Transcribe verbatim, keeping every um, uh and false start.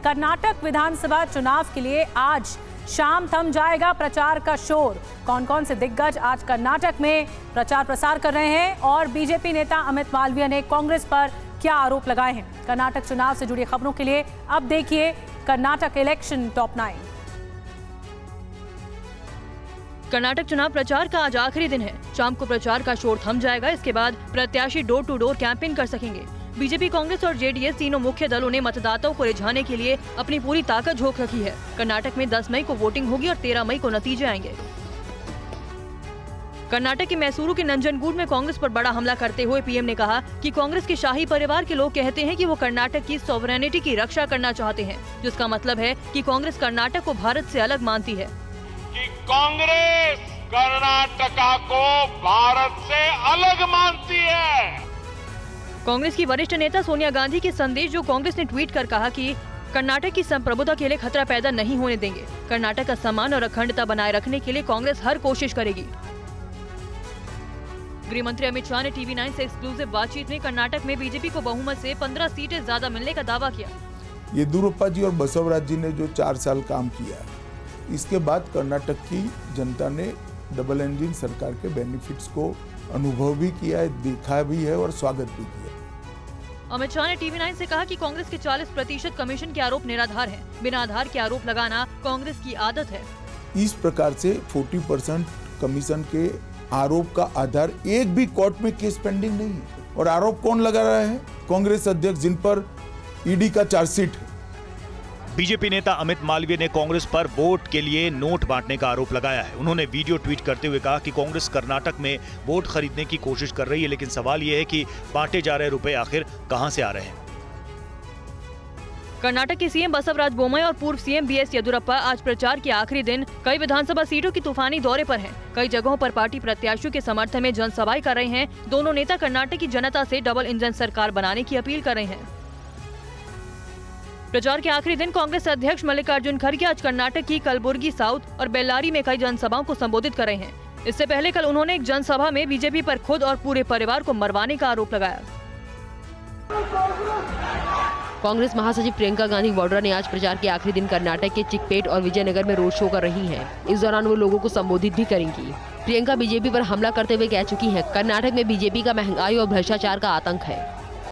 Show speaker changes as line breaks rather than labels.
कर्नाटक विधानसभा चुनाव के लिए आज शाम थम जाएगा प्रचार का शोर। कौन कौन से दिग्गज आज कर्नाटक में प्रचार प्रसार कर रहे हैं और बीजेपी नेता अमित मालवीय ने कांग्रेस पर क्या आरोप लगाए हैं। कर्नाटक चुनाव से जुड़ी खबरों के लिए अब देखिए Karnataka election top nine.
Karnataka चुनाव प्रचार का आज आखिरी दिन है। शाम को प्रचार का शोर थम जाएगा। इसके बाद प्रत्याशी डोर टू डोर कैंपेन कर सकेंगे। बीजेपी, कांग्रेस और जेडीएस तीनों मुख्य दलों ने मतदाताओं को रिझाने के लिए अपनी पूरी ताकत झोंक रखी है। कर्नाटक में दस मई को वोटिंग होगी और तेरह मई को नतीजे आएंगे। कर्नाटक के मैसूरू के नंजनगूड में कांग्रेस पर बड़ा हमला करते हुए पीएम ने कहा कि कांग्रेस के शाही परिवार के लोग कहते हैं कि वो कर्नाटक की सॉवरेनिटी की रक्षा करना चाहते हैं, जिसका मतलब है कि कांग्रेस कर्नाटक को भारत से अलग मानती है।
कि कांग्रेस कर्नाटका को भारत से अलग मानती है।
कांग्रेस की वरिष्ठ नेता सोनिया गांधी के संदेश जो कांग्रेस ने ट्वीट कर कहा कि कर्नाटक की संप्रभुता के लिए खतरा पैदा नहीं होने देंगे। कर्नाटक का सम्मान और अखंडता बनाए रखने के लिए कांग्रेस हर कोशिश करेगी। गृह मंत्री अमित शाह ने टीवी नाइन से एक्सक्लूसिव बातचीत में कर्नाटक में बीजेपी को बहुमत से पंद्रह सीटें ज्यादा मिलने का दावा किया।
येदियुरप्पा जी और बसवराज जी ने जो चार साल काम किया, इसके बाद कर्नाटक की जनता ने डबल इंजन सरकार के बेनिफिट्स को अनुभव भी किया है, देखा भी है और स्वागत भी किया।
अमित शाह ने टीवी नाइन से कहा कि कांग्रेस के चालीस प्रतिशत कमीशन के आरोप निराधार हैं। बिना आधार के आरोप लगाना कांग्रेस की आदत है।
इस प्रकार से चालीस परसेंट कमीशन के आरोप का आधार एक भी कोर्ट में केस पेंडिंग नहीं है। और आरोप कौन लगा रहा है? कांग्रेस अध्यक्ष, जिन पर ईडी का चार्जशीट है।
बीजेपी नेता अमित मालवीय ने कांग्रेस पर वोट के लिए नोट बांटने का आरोप लगाया है। उन्होंने वीडियो ट्वीट करते हुए कहा कि कांग्रेस कर्नाटक में वोट खरीदने की कोशिश कर रही है, लेकिन सवाल यह है कि बांटे जा रहे रुपए आखिर कहां से आ रहे हैं।
कर्नाटक के सीएम बसवराज बोम्मई और पूर्व सीएम बी एस येदियुरप्पा आज प्रचार के आखिरी दिन कई विधानसभा सीटों की तूफानी दौरे पर हैं। कई जगहों पर पार्टी प्रत्याशियों के समर्थन में जनसभाएं कर रहे हैं। दोनों नेता कर्नाटक की जनता से डबल इंजन सरकार बनाने की अपील कर रहे हैं। प्रचार के आखिरी दिन कांग्रेस अध्यक्ष मल्लिकार्जुन खड़गे आज कर्नाटक की कलबुर्गी साउथ और बेल्लारी में कई जनसभाओं को संबोधित कर रहे हैं। इससे पहले कल उन्होंने एक जनसभा में बीजेपी पर खुद और पूरे परिवार को मरवाने का आरोप लगाया।
कांग्रेस महासचिव प्रियंका गांधी वाड्रा ने आज प्रचार के आखिरी दिन कर्नाटक के चिकपेट और विजयनगर में रोड शो कर रही हैं। इस दौरान वो लोगों को संबोधित भी करेंगी। प्रियंका बीजेपी पर हमला करते हुए कह चुकी हैं, कर्नाटक में बीजेपी का महंगाई और भ्रष्टाचार का आतंक है।